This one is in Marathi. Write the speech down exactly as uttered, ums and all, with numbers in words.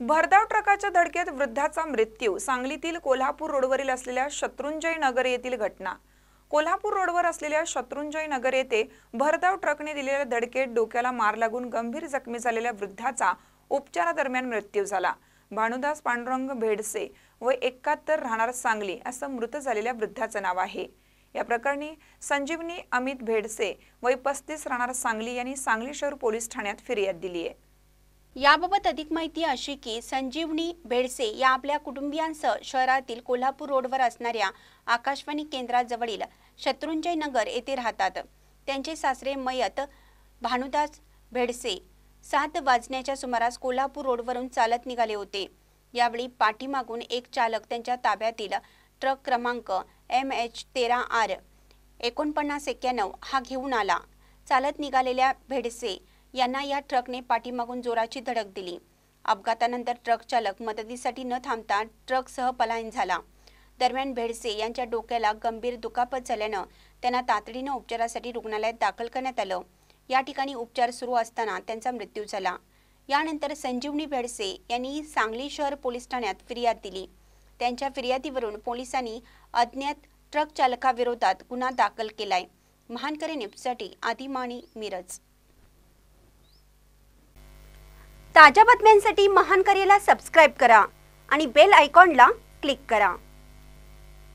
भरधाव ट्रकाच्या धडकेत वृद्धाचा मृत्यू। सांगलीतील कोल्हापूर रोडवरील असलेल्या शत्रुंजय नगर येथील घटना। कोल्हापूर रोडवर असलेल्या शत्रुंजय नगर येथे भरधाव ट्रकने दिलेल्या धडकेत डोक्याला मार लागून गंभीर जखमी झालेल्या वृद्धाचा उपचारादरम्यान मृत्यू झाला। भानुदास पांडुरंग भेडसे वय एकाहत्तर राहणार सांगली असं मृत झालेल्या वृद्धाचं नाव आहे। या प्रकरणी संजीवनी अमित भेडसे वय पस्तीस राहणार सांगली यांनी सांगली शहर पोलीस ठाण्यात फिर्याद दिली आहे। याबाबत अधिक माहिती अशी की संजीवनी भेडसे या आपल्या कुटुंबियांसह शहरातील कोल्हापूर रोडवर असणाऱ्या आकाशवाणी केंद्राजवळील शत्रुंजय नगर येथे राहतात। त्यांचे सासरे मयत भानुदास भेडसे सात वाजण्याच्या सुमारास कोल्हापूर रोडवरून चालत निघाले होते। यावेळी पाठीमागून एक चालक त्यांच्या ताब्यातील ट्रक क्रमांक एम एच तेरा आर एकोणपन्नास एक्क्याण्णव हा घेऊन आला। चालत निघालेल्या भेडसे यांना या ट्रकने पाठीमागून जोराची धडक दिली। अपघातानंतर ट्रक चालक मदतीसाठी न थांबता ट्रकसह पलायन झाला। दरम्यान भेडसे यांच्या डोक्याला गंभीर दुखापत झाल्याने त्यांना तातडीने उपचारासाठी रुग्णालयात दाखल करण्यात आलं। या ठिकाणी उपचार सुरू असताना त्यांचा मृत्यू झाला। यानंतर संजीवनी भेडसे यांनी सांगली शहर पोलीस ठाण्यात फिर्याद दिली। त्यांच्या फिर्यादीवरून पोलिसांनी अज्ञात ट्रक चालकाविरोधात गुन्हा दाखल केलाय। महानकरी न्यूजसाठी आदिमाणी मिरज। ताज्या बातम्यांसाठी महानकरीला सबस्क्राइब करा आणि बेल आयकॉनला क्लिक करा।